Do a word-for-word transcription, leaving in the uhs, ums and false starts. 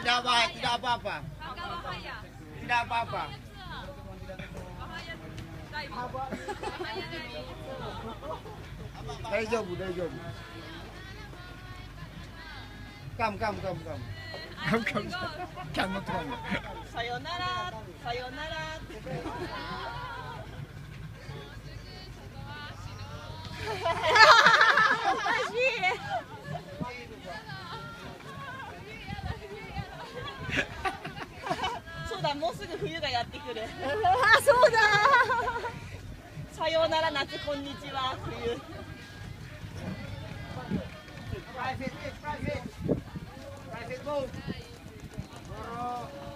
tidak bahaya, tidak apa-apa. Tidak apa-apa. Daijoubu, daijoubu. Come, come, come, come. Come, come. Cannot come. さよなら、さよなら。おかしい。そうだ、もうすぐ冬がやってくる。 あ、そうだ。 さようなら夏、こんにちは冬。 Private, private. Private boat.